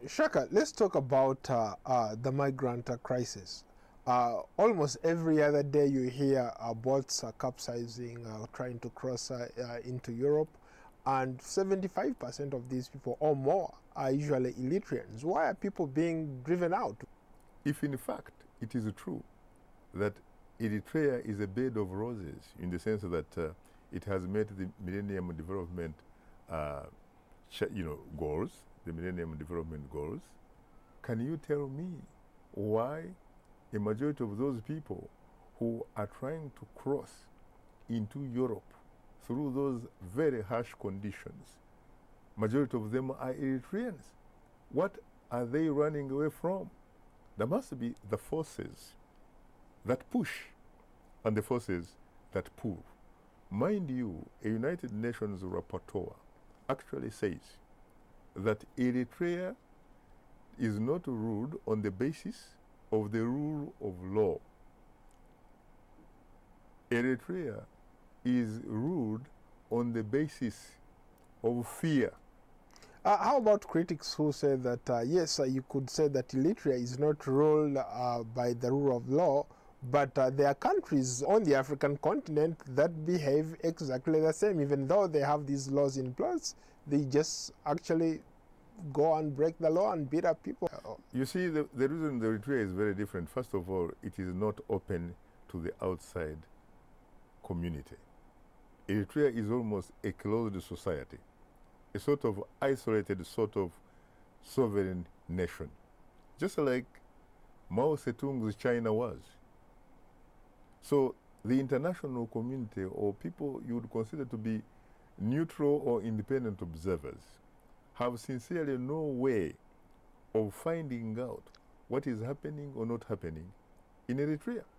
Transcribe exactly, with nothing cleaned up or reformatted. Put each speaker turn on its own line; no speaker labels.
Shaka, let's talk about uh, uh, the migrant uh, crisis. Uh, almost every other day you hear uh, boats are capsizing, uh, trying to cross uh, uh, into Europe, and seventy-five percent of these people or more are usually Eritreans. Why are people being driven out?
If in fact it is true that Eritrea is a bed of roses in the sense that uh, it has met the Millennium Development uh, you know, goals, the Millennium Development Goals, can you tell me why a majority of those people who are trying to cross into Europe through those very harsh conditions, majority of them are Eritreans? What are they running away from? There must be the forces that push and the forces that pull. Mind you, a United Nations rapporteur actually says that Eritrea is not ruled on the basis of the rule of law. Eritrea is ruled on the basis of fear.
Uh, how about critics who say that, uh, yes, uh, you could say that Eritrea is not ruled uh, by the rule of law, but uh, there are countries on the African continent that behave exactly the same. Even though they have these laws in place, they just actually go and break the law and beat up people.
You see, the, the reason the Eritrea is very different, first of all, it is not open to the outside community. Eritrea is almost a closed society, a sort of isolated, sort of sovereign nation, just like Mao Zedong's China was. So the international community, or people you would consider to be neutral or independent observers, have sincerely no way of finding out what is happening or not happening in Eritrea.